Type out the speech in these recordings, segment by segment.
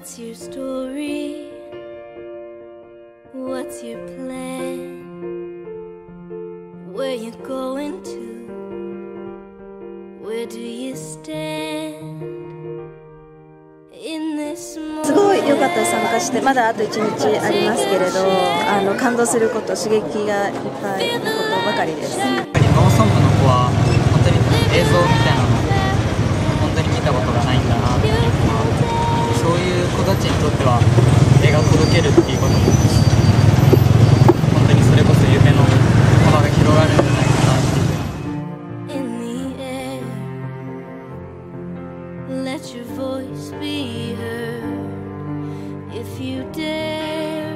What's your story? What's your plan? Where you going to? Where do you stand in this moment? すごい良かったです。参加してまだあと1日ありますけれど、感動すること、刺激がいっぱいのことばかりです。 農村部の子は本当に映像みたいなの本当に見たことがないんだなっていうのは、そういう子たちにとっては映画を届けるっていうことも本当にそれこそ夢の幅が広がるんじゃないかなっていう。 Let your voice be heard if you dare.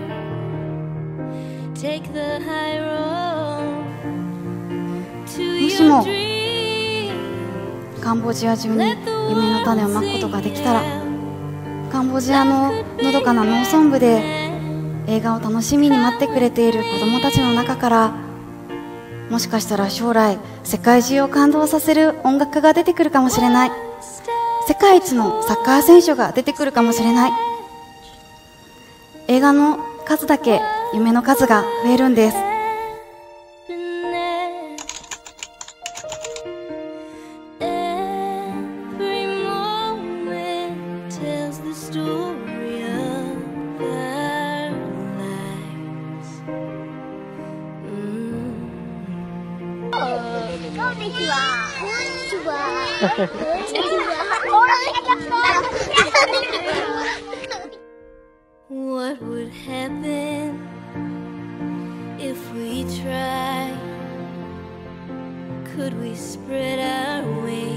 Take the high road to もし your も dream. カンボジア中に夢の種をまくことができたら、カンボジアののどかな農村部で映画を楽しみに待ってくれている子どもたちの中から、もしかしたら将来世界中を感動させる音楽が出てくるかもしれない。世界一のサッカー選手が出てくるかもしれない。映画の数だけ夢の数が増えるんです。 Every moment tells the story of our lives. こんにちは。 What would happen if we tried? Could we spread our wings?